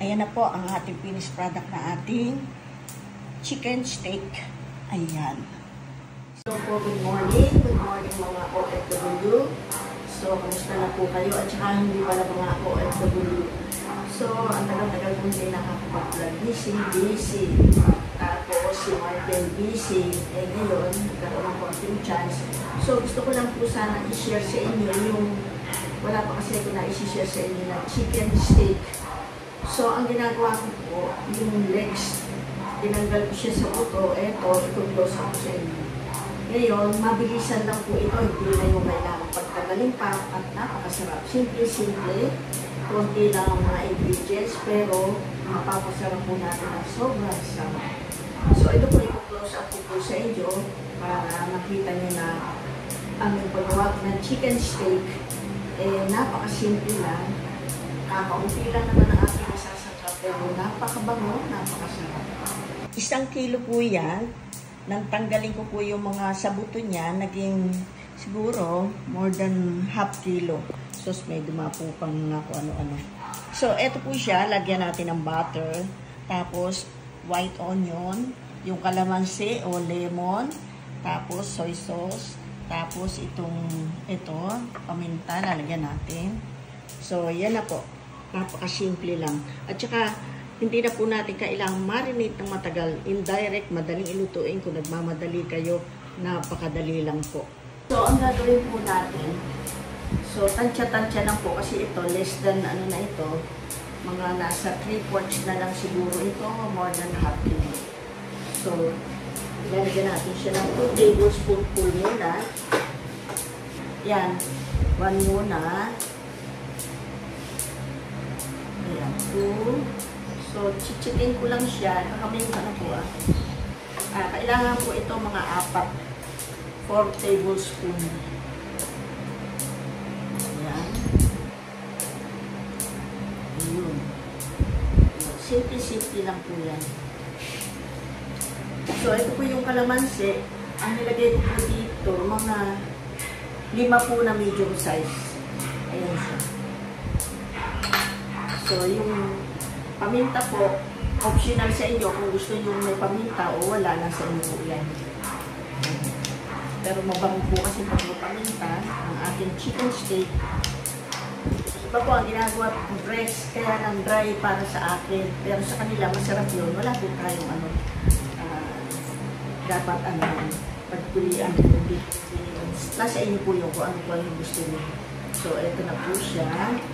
Ayan na po ang ating finished product na ating chicken steak. Ayan. So po, good morning. Good morning mga OFW. So, kamusta na po kayo? At saka hindi pala mga OFW. So, ang tagal-tagal kong hindi nakakapag-vlog. Busy. Tapos, si Martin busy. Eh, ngayon, nagkaroon ng konting chance. So, gusto ko lang po sana i-share sa inyo yung wala pa kasi ako na i-share sa inyo na chicken steak. So, ang ginagawa ko po, yung legs, tinanggal ko siya sa buto. Ito-close ako sa inyo. Ngayon, mabilisan lang po ito. Hindi na yung kailangan pagtagalin pa at napakasarap. Simple. Konti lang ang mga ingredients, pero mapapasarap po natin ang sobrang sarap. So, ito po i-close up po sa inyo para makita nyo na ang paggawa ng chicken steak, napakasimple lang. Kakaunti lang naman ang ating masasarap, pero napakabango, napakasarap. 1 kilo po yan. Nang tanggalin ko po yung mga sabuto niya, naging siguro more than ½ kilo. So, may dumapo pang mga kung ano-ano. So, eto po siya. Lagyan natin ng butter. Tapos, white onion. Yung kalamansi o lemon. Tapos, soy sauce. Tapos, ito, paminta. Lalagyan natin. So, yan na po. Napakasimple lang. At saka, hindi na po natin kailangang marinate ng matagal. Indirect, madaling ilutuin. Kung nagmamadali kayo, napakadali lang po. So, ang gagawin po natin, so, tansya-tansya lang po kasi ito, less than ano na ito, mga nasa 3/4 na lang siguro ito, more than ½ kilo. So, ilalagyan natin siya ng 2 tablespoonful muna. Yan, 1 muna. Ayan, 2. So, chichitin ko lang siya. Kakamin ko na po kailangan po ito mga 4 tablespoon. Ayan. Ayun. Simple lang po yan. So, ito po yung kalamansi. Ang nilagay ko po dito, mga 5 po na medium size. Ayan siya. So, yung paminta po, optional sa inyo kung gusto nyo may paminta o wala lang sa inyo po yan. Pero mabango po kasi pag may paminta, ang ating chicken steak. Iba po ang ginagawa breast, kaya lang dry para sa akin. Pero sa kanila, masarap yun. Wala po tayong dapat pagpilian. Nasa inyo po yung kung ano po yung gusto nyo. So, ito na po siya.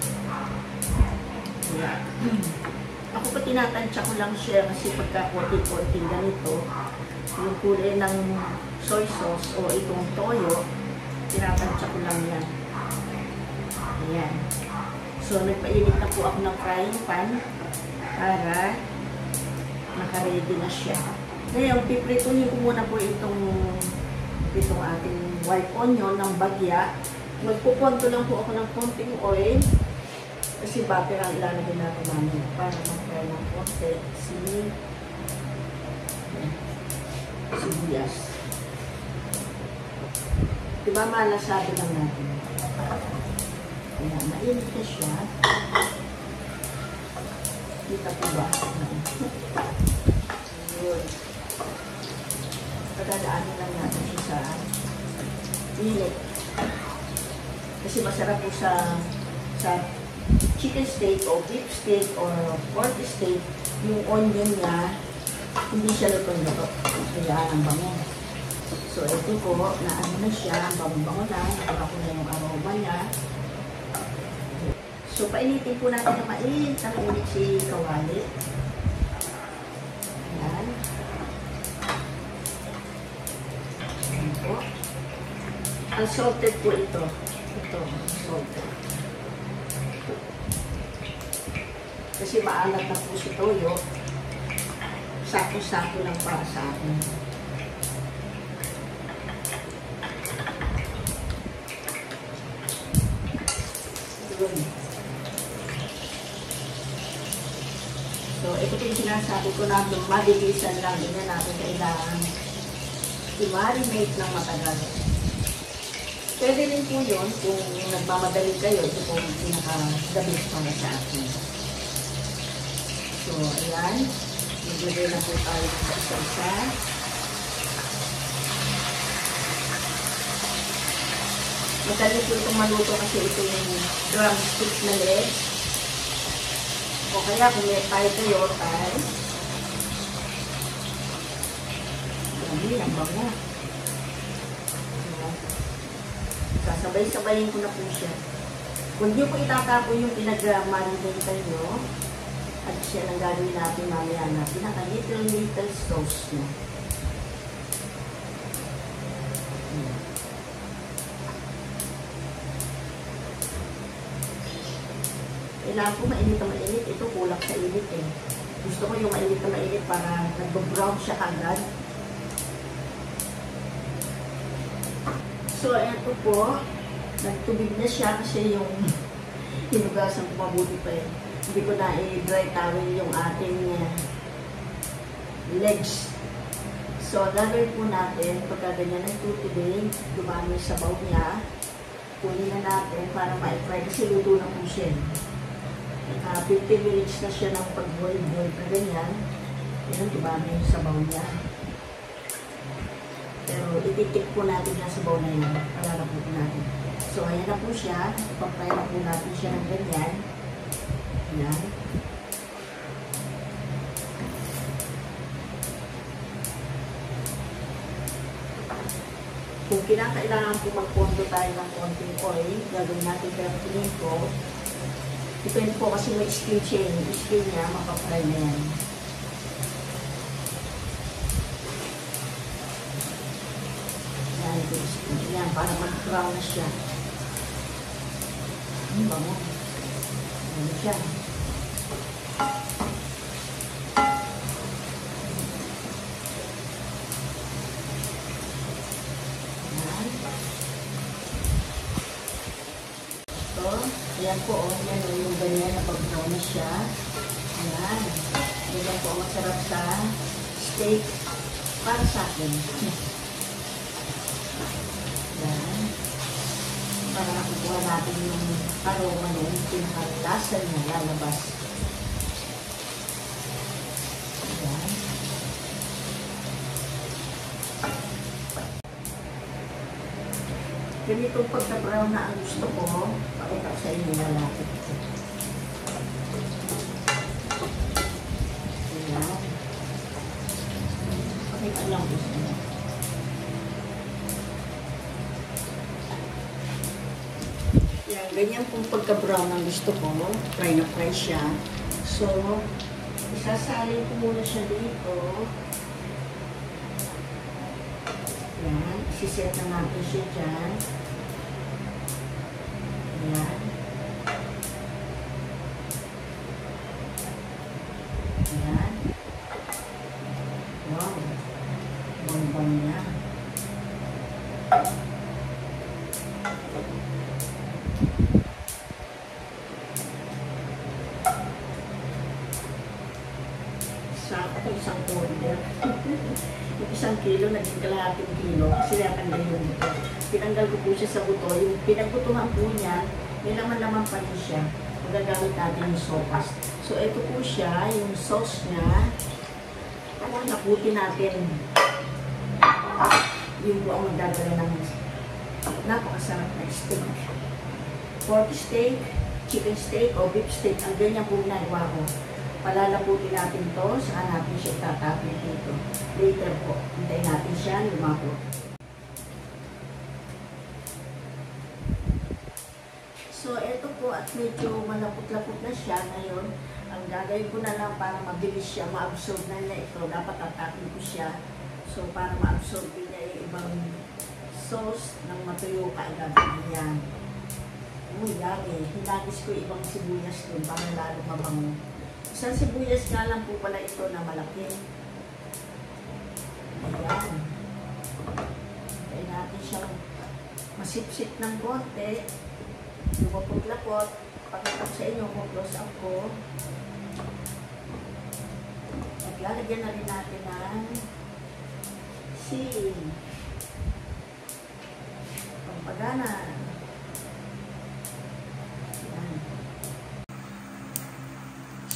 Ayan. Ako pa tinatansya ko lang siya kasi pagka konti-konting ganito, yung kulay ng soy sauce o itong toyo, tinatansya ko lang yan. Ayan. So, nagpainit na po ako ng frying pan para naka-ready na siya. Ngayon, piprituhin ko muna po itong ating white onion ng bagya. Magpupunto lang po ako ng konting oil. Kasi butter ang ilalagay natin namin para mag-fry ng konti sibuyas. Diba malasabi lang natin. Ayan, mainit na siya. Kita po ba? Ayan. Pagdadaanin lang natin siya sa init. Kasi masarap po sa chicken steak o beef steak or pork steak, yung onion niya, hindi siya lutong-luto. Kaya ang bango. So, ito po, na ano na siya, bango-bango na, nakapako na yung aroma niya. So, painitin po natin na mainit si kawali. Ayan. Ayan po. Unsalted po ito. Ito, unsalted. Kasi maalat na po si toyo. Sako-sako lang para sa akin. Yun. So, ito po yung sinasabi ko na mabilisan lang. Hindi na natin kailangan i-marinate ng matagal. Pwede rin po yun kung nagmamadali kayo. Ito po yung pinaka-the best para sa akin. So, ayan. Maglagay na po tayo sa isa-isa. Madali po itong maluto kasi ito yung drumstick na legs. O kaya kung may tayo kayo, tayo. Dami, ang bango. Sasabay-sabayin ko na po siya. Kung di po itatapo yung pinag-marinate nyo, at siya ang gagawin natin mamaya na pinaka-little sauce nyo. Kailangan po mainit na mainit. Ito kulang sa init eh. Gusto ko yung mainit na mainit para nag-brown siya agad. So, ito po. Nagtubig na siya kasi yung hinugasan ko mabuti pa eh. Hindi ko na i-dry towel yung ating legs. So, gagawin po natin, pagka ganyan nagtutubig, dumami sa sabaw niya, kunin na natin para ma-fry kasi luto na po siya. 15 minutes na siya ng pag-boil-boil na ganyan. Yan, dumami yung sabaw niya. Pero ititik po natin yung sabaw na yun. Palala po natin. So, ayan na po siya. Ipag-fry na po natin siya ng ganyan. Ayan. Kung kinakailangan po mag-pondo tayo ng konting oil, gagawin natin pero tingin ko, depende po kasi may skin chain. Yung skin niya, makapry na yan. Yan, yung skin. Yan, para mag-brown na siya. Ano ba mo? Ano siya? Ayan po, yan yung ganyan na pag-brown na siya. Ayan. Ganyan po, masarap sa steak para sa akin. Ayan. Para nakukuha natin yung aroma nung pinaka-lasa niya lalabas. Ayan. Ganito pagka-brown na ang gusto ko, pakita sa inyo na lapit ko. Ayan. Pakita lang po sa inyo. Ayan, ganyan pong pagka-brown ang gusto ko. Fry na fry siya. So, isasalin ko muna siya dito. Ayan, isiset na natin siya dyan. Ayan. Ayan. Wow. Bang-bang niya. Sakto isang order. Yung 1 kilo, naging kalahating kilo. Kasi natanggal yung buto. Tinanggal ko po siya sa buto. Yung pinagbutuhan po niya, may laman-laman pa rin siya. Magagamit natin yung sopas. So, ito po siya, yung sauce niya. Naputi natin. Yung po ang magdadala ng napakasarap na steak. Pork steak, chicken steak, o beef steak. Ang ganyan po ginagawa ko. Palalaputin natin to, saka natin siya itatapin dito. Later po, hintayin natin siya lumapot. So, ito po at medyo malapot-lapot na siya ngayon. Ang gagawin ko na lang para mabilis siya, ma-absorb na niya ito. Dapat tatapin ko siya. So, para ma-absorb niya yung ibang sauce ng matuyo kaagad niya. Uy, yari. Hinagis ko ibang sibuyas doon para lalo mabango. Isang sibuyas nga lang po pala ito na malaki. Ayan. Kaya natin siyang masipsip ng konti. Lumapot-lapot. Pakita ko sa inyo kung close up ko. At lalagyan na rin natin ng sin. Pampagana.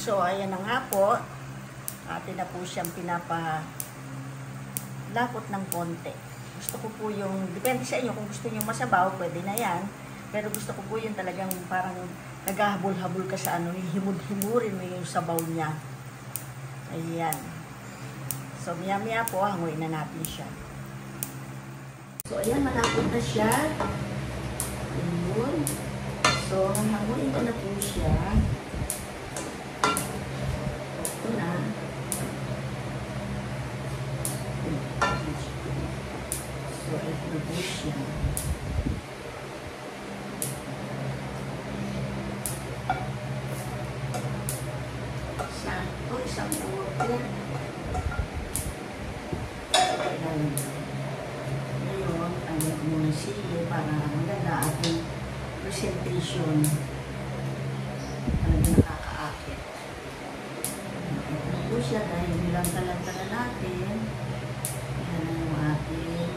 So, ayan na nga po. Atin na po siyang pinapalapot ng konti. Gusto ko po yung, depende sa inyo, kung gusto niyo masabaw, pwede na yan. Pero gusto ko po yung talagang parang naghahabol-habol ka sa ano, himud-himurin mo yung sabaw niya. Ayan. So, maya-maya po, hanguin na natin siya. So, ayan, malapot na siya. Ayan. So, hanguin ko na po siya. Ito na. So, ito na po siya. Isang water. Ngayon, ayan muna sili para maganda ating presentation. Talaga nakakaakit. Ito po siya dahil nilang-talanta na natin. Ayan yung ating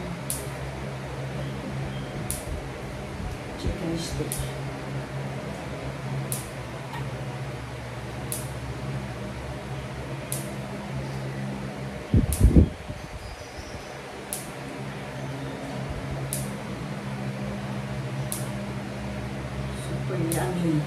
chicken stick. Super yummy.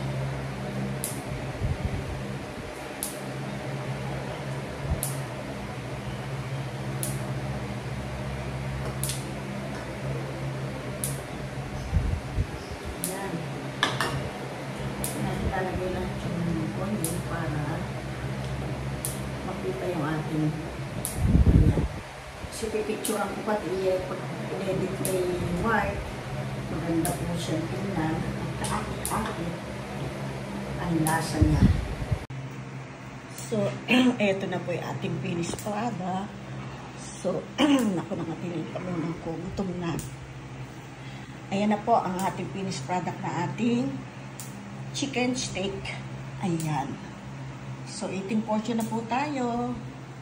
Yan. Nalalagay lang yung konyo para makita yung ating ayan. Kasi pipicturean ko pati pag in-edit kay Mark. Maganda po siya tingnan. Kaakit-akit ang lasa niya. So, eto na po yung ating finished product. So, naku, nakatingin pa muna ko. Gutom na. Ayan na po ang ating finished product na ating chicken steak. Ayan. So, eating portion na po tayo.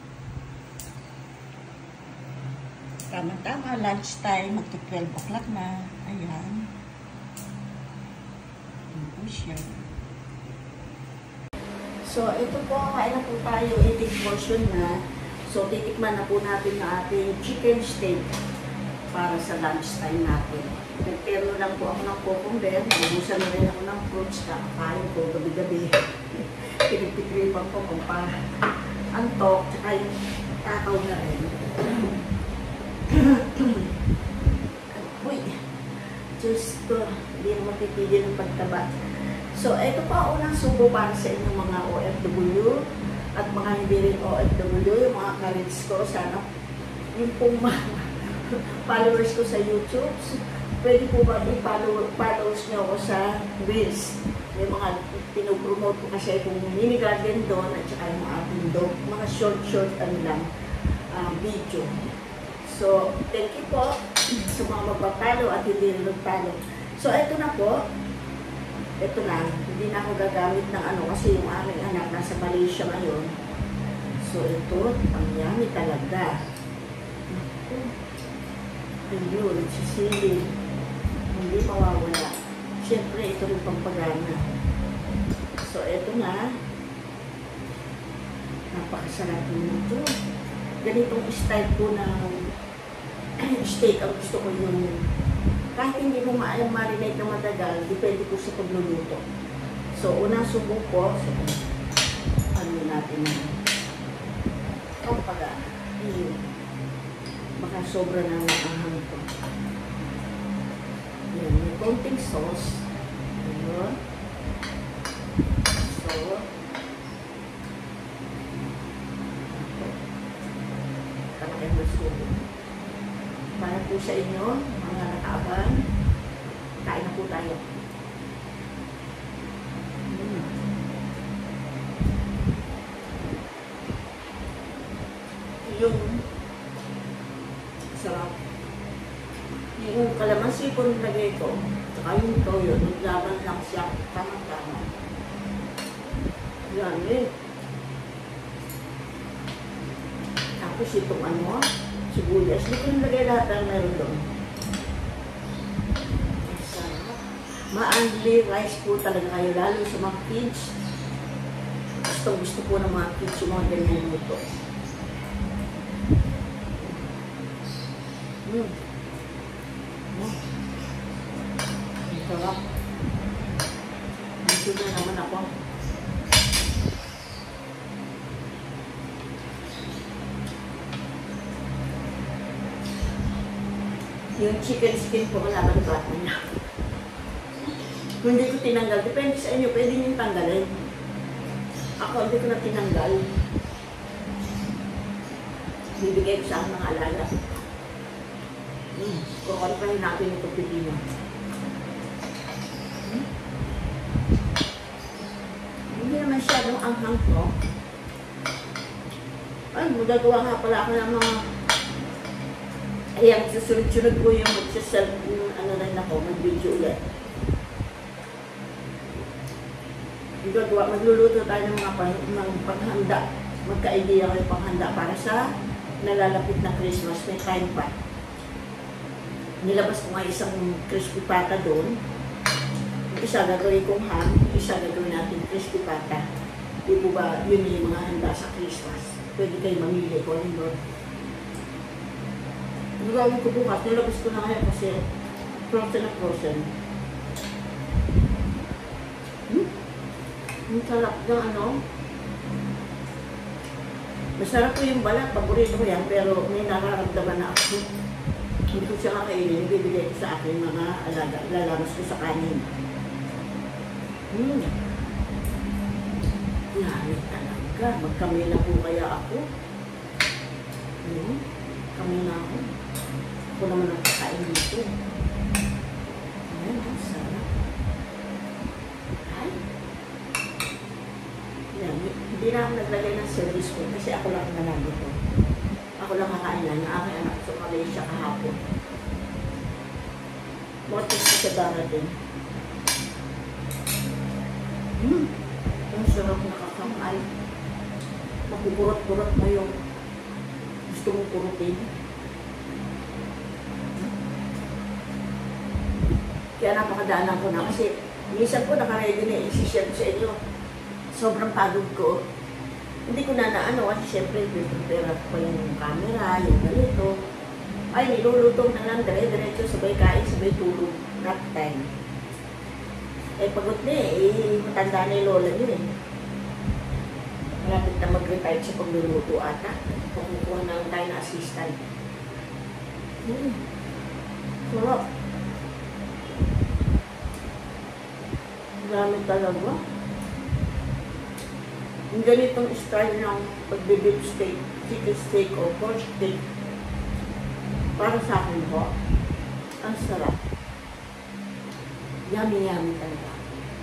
Tama-tama, lunchtime, magto-12 o'clock na. Ayan. Ayan po siya. So, ito po, kain na po tayo, eating portion na. So, titikman na po natin na ating chicken steak para sa lunchtime natin. Nagterno lang po ako ng cucumber, nagubusan na rin ako ng fruits, kakain ko gabi-gabi. Pinagtitripan ko kung pa-antok, tsaka yung takaw na rin. Uy, just hindi naman pipigil ng pagtaba. So, ito pa unang subo para sa inyong mga OFW at mga hindi rin OFW, yung mga karits ko, sana yung pong followers ko sa YouTube. Pwede po ba i-followers nyo ako sa Reels? May mga pinopromote ko kasi itong mini garden doon at saka yung ating dog, mga short lang video. So, thank you po sa mga magpapalo at hindi rin magpalo. So, ito na po. Ito na. Hindi na ako gagamit ng ano kasi yung aming anak nasa Malaysia ngayon. So, ito, ang yummy talaga. Ayun, sisili. Hindi mawawala. Siyempre, ito rin pampagana. So, ito na. Napakasarap nito. Ganitong style po ng steak ang gusto ko yung kahit hindi mo ma-marinate na matagal, depende po sa pagluluto. So, unang subo po, so, ano natin na kapag baka sobra na ang ahang ko. Yan, may konting sauce. Ayun. So, talagang masubo. Para po sa inyo, mga nakaabang, kain na po tayo. Yung sarap. Yung kalamansi po nilagay ko, saka yung toyo, naglaban lang siya, tamang-tama. Yan eh. Tapos itong ano, sibuyas. Hindi ko nilagay lahat ang meron doon. Ma-unli rice po talaga kayo, lalo sa mga kids. Gusto po ng mga kids yung mga ganyan luto. Ang sarap. Dito na naman ako. Yung chicken skin po, kailangan ba niya. Kung hindi ko tinanggal, depende sa inyo, pwede nyo tanggalin. Ako, hindi ko na tinanggal. Bibigay ko sa mga alaga. Kukontrahin natin ito pipino. Hindi naman masyadong anghang to. Ay, magagawa nga pala ako ng mga... Ayan, susunod-sunod ko yung ano rin ako, mag-video ulit. Magluluto tayo ng mga panghanda. Magka-idea ko yung panghanda para sa nalalapit na Christmas. May time pa. Nilabas ko nga isang crispy pata doon. Isa gagawin kong ham, isa gagawin natin crispy pata. Di po ba yun yung mga handa sa Christmas? Pwede kayo mamili ko rin doon. Nagawin ko bukas, nilabas ko na ngayon kasi frozen na frozen. Ang sarap ng ano. Masarap po yung balat, paborito ko yan, pero may nararamdaman na ako. Hindi ko siya kakainin, bibigay ko sa akin mga alaga, lalamas ko sa kanin. Yari talaga, magkamay na po kaya ako. Kami na ako. Ako naman ang kakain dito. Ayan, ang sarap. Ay. Yan, hindi na ako naglagay ng service ko kasi ako lang nalang dito. Ako lang kakainan ng aking anak sa Malaysia kahapon. Motis ko sa darating. Ang sarap nakakamay. Magpupurot-purot mo yung gusto mong purutin. Kaya napakadaanan ko na kasi minsan po nakaready na i-share ko sa inyo. Sobrang pagod ko. Hindi ko na naano kasi siyempre prepare ko yung camera, yung ganito. Ay, nilulutong na lang dire-diretso, sabay kain, sabay tulog. Nap time. Eh, pagod na eh. Matanda na yung lola niyo eh. Malapit na mag-retire sa pagluluto ata. Pagkukuha na lang tayo na assistant. Sarap. Marami talaga. Yung ganitong style ng pagbe-beef steak, chicken steak o pork steak, para sa akin po, ang sarap. Yummy-yummy talaga.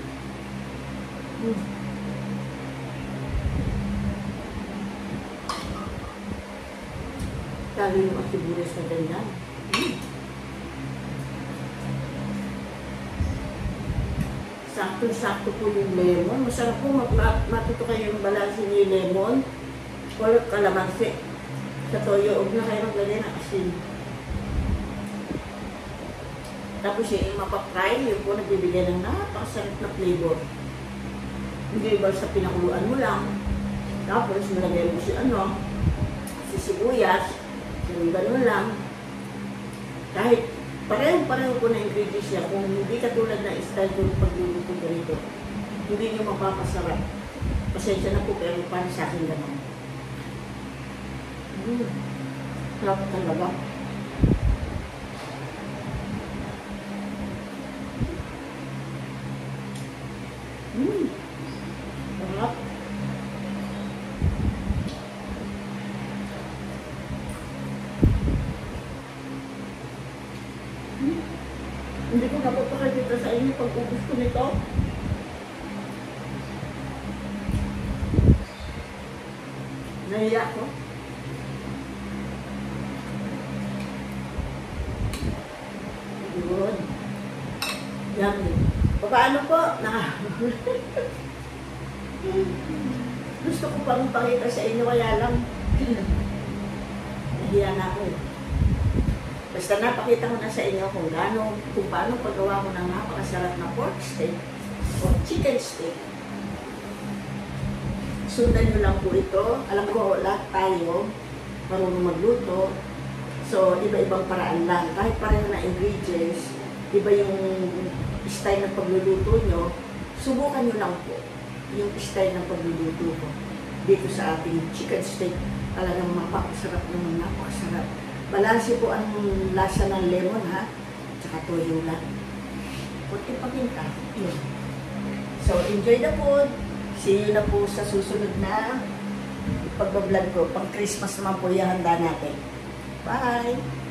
Lalo yung asibulis na ganyan. Sakto-sakto po yung lemon. Masarap po matuto kayo yung balansin yung lemon. Wala kalamansi. Sa toyo, huwag na kayo maglagay ng asin. Tapos yung mapapry, yun po nagbibigay ng napakasarap na flavor. Hindi ba sa pinakuluan mo lang. Tapos malagay mo si sibuyas, yung gano'n lang. Kahit pareho-pareho po na ingredients niya. Kung hindi katulad na style ko pagluluto ko rito, hindi nyo mapapasarap. Pasensya na po, pero para sa akin gano'n. Sarap talaga. Sarap. Hindi ko napapakita sa inyo pag-ubos ko nito. Nahiya ko. Good. Yummy. Paano po? Gusto ko pang pakita sa inyo, kaya lang nahiya na ako. Basta napakita ko na sa inyo kung paano paggawa ko ng napakasarap na pork steak o chicken steak. sundan nyo lang po ito. Alam ko, lahat tayo marunong magluto. So, iba-ibang paraan lang. Kahit pareho na ingredients, iba yung style ng pagluluto nyo, subukan nyo lang po yung style ng pagluluto ko. Dito sa ating chicken steak, talagang napakasarap naman, napakasarap. Balanse po ang lasa ng lemon, ha? Tsaka toyo lang. Kunting paminta. Yun. So, enjoy the food. See you na po sa susunod na pagbablog ko. Pang Christmas naman po yung handa natin. Bye!